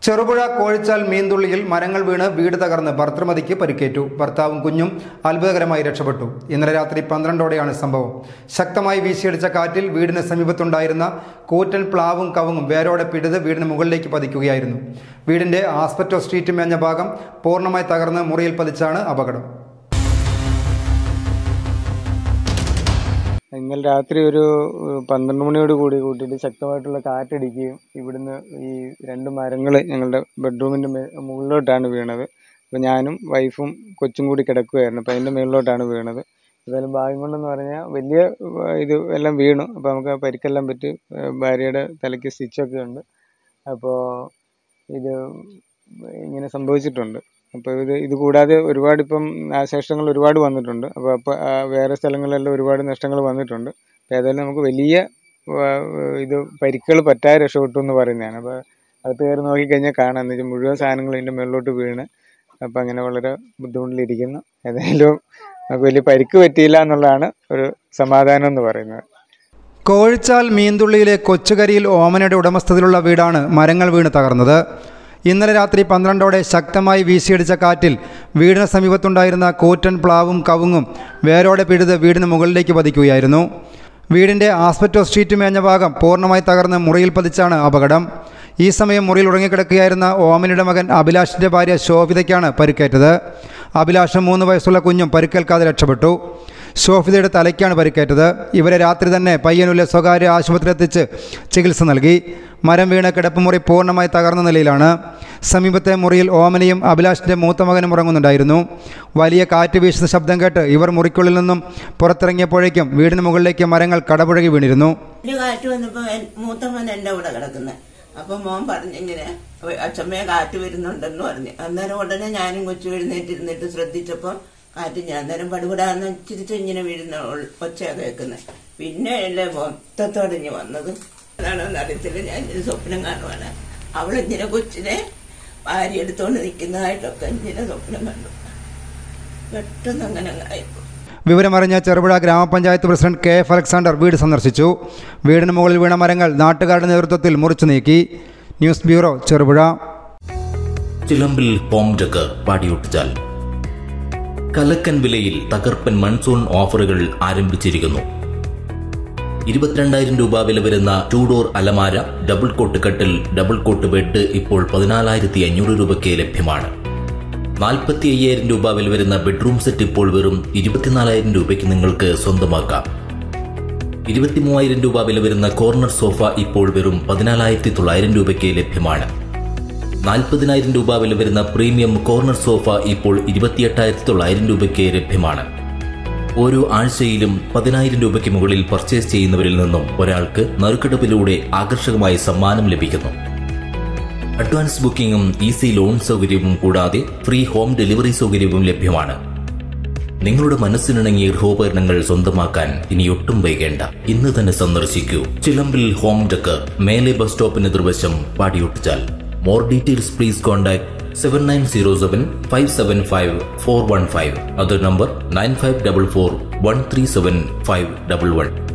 ചെറുപുഴ കോഴിച്ചാൽ മീൻതുള്ളിയിൽ മരങ്ങൾ വീണ് വീട് തകർന്ന് ഭർത്തൃമതിക്ക് പരിക്കേറ്റു. ഭർത്താവും കുഞ്ഞും അത്ഭുതകരമായി രക്ഷപ്പെട്ടു. ഇന്നലെ രാത്രി 12ഓടെയാണ് സംഭവം. ശക്തമായി വീശിയടിച്ച കാറ്റിൽ വീടിന് സമീപത്തുണ്ടായിരുന്ന കൂറ്റൻ പ്ലാവും കവുങ്ങും വേരോടെ പിടിത് വീടിന് മുകളിലേക്ക് പതിക്കുകയായിരുന്നു. വീടിന്റെ ആസ്പെറ്റോസ് ഷീറ്റ് മേഞ്ഞ ഭാഗം പൂർണ്ണമായി തകർന്ന് മുറിയിൽ പതിച്ചാണ് അപകടം. ഇന്നലെ രാത്രി ഒരു 12 മണിയോട് കൂട്ടിയിട്ട് ശക്തമായിട്ടുള്ള കാറ്റടിക്കുകയും ഇവിടുന്ന് ഈ 2 മരങ്ങൾ ഞങ്ങളുടെ ബെഡ്റൂമിൻ്റെ മുകളിലോട്ടാണ് വീണത്. അപ്പോൾ ഞാനും വൈഫും കൊച്ചും കൂടി കിടക്കുകയായിരുന്നു. അപ്പോൾ അതിൻ്റെ മുകളിലോട്ടാണ് വീണത്. എന്തായാലും ഭാഗ്യം കൊണ്ടെന്ന് പറഞ്ഞാൽ വലിയ ഇത് എല്ലാം വീണു. അപ്പോൾ നമുക്ക് പരിക്കെല്ലാം പറ്റി. ഭാര്യയുടെ തലയ്ക്ക് സ്റ്റിച്ചൊക്കെ ഉണ്ട്. അപ്പോൾ ഇത് ഇങ്ങനെ സംഭവിച്ചിട്ടുണ്ട്. അപ്പോൾ ഇത് കൂടാതെ ഒരുപാട് ഇപ്പം നാശനഷ്ടങ്ങൾ ഒരുപാട് വന്നിട്ടുണ്ട്. അപ്പോൾ വേറെ സ്ഥലങ്ങളിലെല്ലാം ഒരുപാട് നഷ്ടങ്ങൾ വന്നിട്ടുണ്ട്. അപ്പോൾ ഏതായാലും നമുക്ക് വലിയ ഇത് പരിക്കുകൾ പറ്റാതെ രക്ഷപ്പെട്ടു എന്ന് പറയുന്നതാണ്. അപ്പോൾ അത് കയറി നോക്കിക്കഴിഞ്ഞാൽ കാണാം. എന്ന് വെച്ചാൽ മുഴുവൻ സാധനങ്ങളും ഇതിൻ്റെ മുകളിലോട്ട് വീണ് അപ്പോൾ അങ്ങനെ വളരെ ബുദ്ധിമുട്ടിലിരിക്കുന്നു. ഏതായാലും നമുക്ക് വലിയ പരിക്ക് പറ്റിയില്ല എന്നുള്ളതാണ് ഒരു സമാധാനം എന്ന് പറയുന്നത്. കോഴിച്ചാൽ മീൻതുള്ളിയിലെ കൊച്ചുകരിയിൽ ഓമനയുടെ ഉടമസ്ഥതയിലുള്ള വീടാണ് മരങ്ങൾ വീണ് തകർന്നത്. ഇന്നലെ രാത്രി 12ഓടെ ശക്തമായി വീശിയടിച്ച കാറ്റിൽ വീടിന് സമീപത്തുണ്ടായിരുന്ന കൂറ്റൻ പ്ലാവും കവുങ്ങും വേരോടെ പിടിത് വീടിന് മുകളിലേക്ക് പതിക്കുകയായിരുന്നു. വീടിൻ്റെ ആസ്പെറ്റോസ് ഷീറ്റ് മേഞ്ഞ ഭാഗം പൂർണ്ണമായി തകർന്ന് മുറിയിൽ പതിച്ചാണ് അപകടം. ഈ സമയം മുറിയിൽ ഉറങ്ങിക്കിടക്കുകയായിരുന്ന ഓമനയുടെ മകൻ അഭിലാഷിൻ്റെ ഭാര്യ ശോഭിതയ്ക്കാണ് പരിക്കേറ്റത്. അഭിലാഷും 3 വയസ്സുള്ള കുഞ്ഞും പരിക്കേൽക്കാതെ രക്ഷപ്പെട്ടു. ശോഭിതയുടെ തലയ്ക്കാണ് പരിക്കേറ്റത്. ഇവരെ രാത്രി തന്നെ പയ്യന്നൂരിലെ സ്വകാര്യ ആശുപത്രിയിലെത്തിച്ച് ചികിത്സ നൽകി. മരം വീണ കിടപ്പുമുറി പൂർണ്ണമായി തകർന്ന നിലയിലാണ്. സമീപത്തെ മുറിയിൽ ഓമനയും അഭിലാഷിൻ്റെ മൂത്ത മകനും ഉറങ്ങുന്നുണ്ടായിരുന്നു. വലിയ കാറ്റ് വീശുന്ന ശബ്ദം കേട്ട് ഇവർ മുറിക്കുള്ളിൽ നിന്നും പുറത്തിറങ്ങിയപ്പോഴേക്കും വീടിന് മുകളിലേക്ക് മരങ്ങൾ കടപുഴകി വീണിരുന്നു. കാറ്റ് വന്നപ്പോൾ മൂത്ത മോൻ എൻ്റെ കൂടെ കിടക്കുന്നത്. അപ്പം മോൻ പറഞ്ഞിങ്ങനെ അച്ഛമ്മയെ കാറ്റ് വരുന്നുണ്ടെന്ന് പറഞ്ഞു. അന്നേരം ഉടനെ ഞാനും കൊച്ചു എഴുന്നേറ്റിരുന്നിട്ട് ശ്രദ്ധിച്ചപ്പോൾ കാറ്റ് ഞാൻ അന്നേരം പടുപടാന്ന് ചിരിച്ച് ഇങ്ങനെ വീഴുന്ന ഒച്ചയാ കേൾക്കുന്നത്. പിന്നെ അല്ലേ മൊത്തത്തോടിഞ്ഞ് വന്നത്. അതാണെന്ന് അറിയത്തില്ല. ഞാൻ ഇങ്ങനെ സ്വപ്നം കാണുവാണ്. അവളിങ്ങനെ കൊച്ചിനെ ഭാര്യ എടുത്തോണ്ട് നിൽക്കുന്നതായിട്ടൊക്കെ ഇങ്ങനെ സ്വപ്നം കണ്ടു. പെട്ടെന്ന് അങ്ങനെ ആയിപ്പോ. വിവരമറിഞ്ഞ ചെറുപുഴ ഗ്രാമപഞ്ചായത്ത് പ്രസിഡന്റ് KF അലക്സാണ്ടർ വീട് സന്ദർശിച്ചു. വീടിന് മുകളിൽ വീണ മരങ്ങൾ നാട്ടുകാരുടെ നേതൃത്വത്തിൽ മുറിച്ചു നീക്കി. News bureau, Cherupuzha. Chilambil home decor Padiyottichal കലക്കൻ വിലയിൽ തകർപ്പൻ മൺസൂൺ ഓഫറുകൾ ആരംഭിച്ചിരിക്കുന്നു. 22,000 രൂപ വില വരുന്ന 2 ഡോർ അലമാര, ഡബിൾ കോട്ട് കട്ടിൽ, ഡബിൾ കോട്ട് ബെഡ് ഇപ്പോൾ 14,500 രൂപയ്ക്ക് ലഭ്യമാണ്. 45,000 രൂപ വില വരുന്ന ബെഡ്റൂം സെറ്റ് ഇപ്പോൾ വെറും 24,000 രൂപയ്ക്ക് നിങ്ങൾക്ക് സ്വന്തമാക്കാം. 23,000 രൂപ വില വരുന്ന കോർണർ സോഫ ഇപ്പോൾ വെറും 14,900 രൂപയ്ക്ക് ലഭ്യമാണ്. 40,000 രൂപ വില വരുന്ന പ്രീമിയം കോർണർ സോഫ ഇപ്പോൾ 28,900 രൂപയ്ക്ക് ലഭ്യമാണ്. ഓരോ ആഴ്ചയിലും 10,000 രൂപയ്ക്ക് മുകളിൽ പർച്ചേസ് ചെയ്യുന്നവരിൽ നിന്നും ഒരാൾക്ക് നറുക്കെടുപ്പിലൂടെ ആകർഷകമായ സമ്മാനം ലഭിക്കുന്നു. അഡ്വാൻസ് ബുക്കിംഗും ഈസി ലോൺ സൗകര്യവും കൂടാതെ ഫ്രീ ഹോം ഡെലിവറി സൗകര്യവും ലഭ്യമാണ്. നിങ്ങളുടെ മനസ്സിനിണങ്ങിയ ഗൃഹോപകരണങ്ങൾ സ്വന്തമാക്കാൻ ഇനി ഒട്ടും വൈകേണ്ട. ഇന്ന് തന്നെ സന്ദർശിക്കൂ. ചിലമ്പിൽ ഹോം ഡെക്കർ, മേലെ ബസ് സ്റ്റോപ്പിന് എതിർവശം, Padiyottichal. More details please contact 7907 575 415. Other number 9544 137 511.